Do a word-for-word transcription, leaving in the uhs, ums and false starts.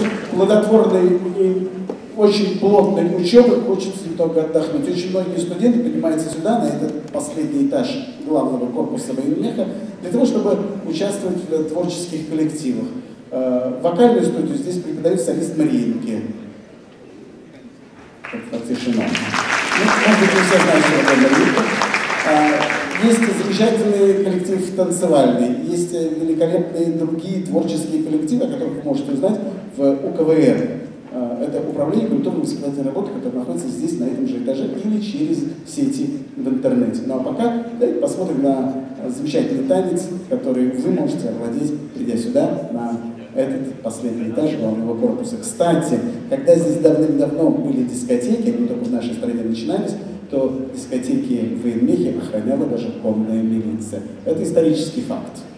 после плодотворной и очень плотной учебы хочется немного отдохнуть. Очень многие студенты поднимаются сюда, на этот последний этаж главного корпуса военмеха, для того, чтобы участвовать в творческих коллективах. Вокальную студию здесь преподает солист Мариинки. Тишина. Ну, может быть, не все знают, что это Мариинка. Есть замечательный коллектив танцевальный, есть великолепные другие творческие коллективы, о которых вы можете узнать в У Ка Вэ Эр. Это управление культурно-воспитательной работы, которое находится здесь, на этом же этаже, или через сети в интернете. Ну а пока давайте посмотрим на замечательный танец, который вы можете овладеть, придя сюда, на этот последний этаж главного корпуса. Кстати, когда здесь давным-давно были дискотеки, они только в нашей стране начинались, то дискотеки в военмехе охраняла даже конная милиция. Это исторический факт.